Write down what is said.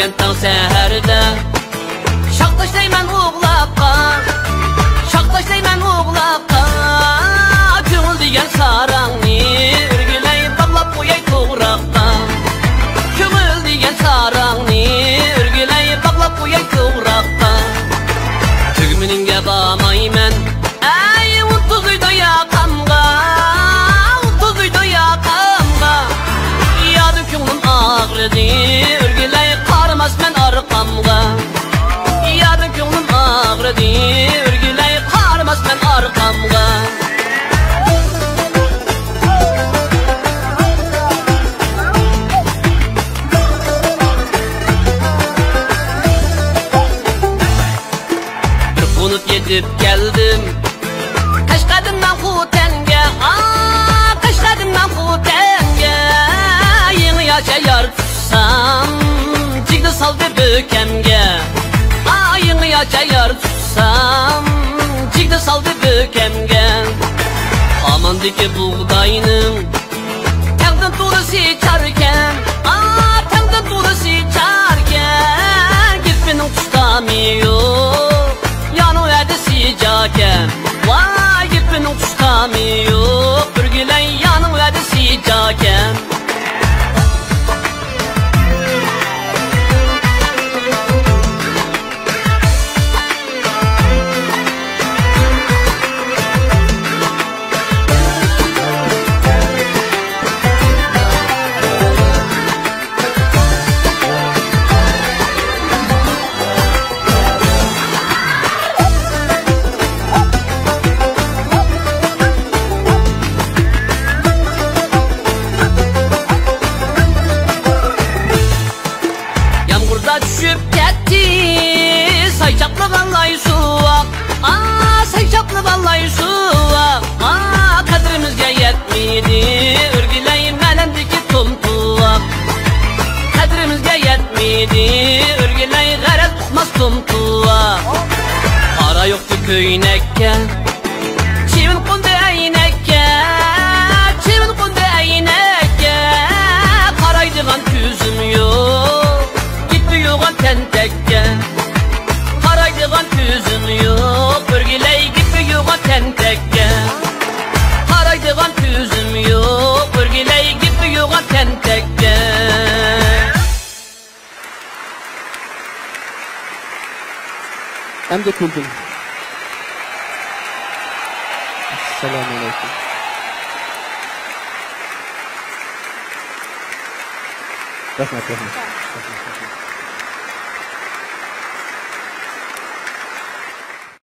degan tang seherda şaq taşlayman uğlaqqa şaq taşlayman uğlaqqa ko'ngil degan sarangni o'rgilay bog'lab qo'yay to'g'raqqa ko'ngil degan sarangni o'rgilay bog'lab qo'yay to'g'raqqa tugminingga bormayman ay 30 uyda yoqamga 30 uyda yoqamga yodi ko'nglim og'ridi o'rgilay qaramasman orqamga yodi ko'nglim og'ridi o'rgilay qaramasman orqamga yetib keldim Qashqadimdan Xotanga Qashqadimdan Xotanga yangi yashayar tutsam jigni soldi bökemga yangi yashayar tutsam jigni soldi bökemga amandiki buğdayning taqdan to'lisi charkan taqdan to'lisi charkan gitmening tutamiyo Jaken, vay gipinin tutamı yok Örgülen yanın vedisi jaken düşüp ketdi sayçaplı vallahi suaq sayçaplı vallahi suaq qadrimizga yetmidi o'rgilay malandiki tumtuaq qadrimizga yetmidi o'rgilay g'araz uqmas tumtuaq qara yo'qdi ko'ynakka chivin qo'ndi aynakka chivin qo'ndi aynakka qaraydigan ko'zim yo'q yo'g'on tentekka qaraydigan ko'zim yo'q o'rgilay gibi yo'g'on tentekka qaraydigan ko'zim yo'q o'rgilay gibi yo'g'on tentekka Hamda kuldum. Assalomu alaykum. Rahmat.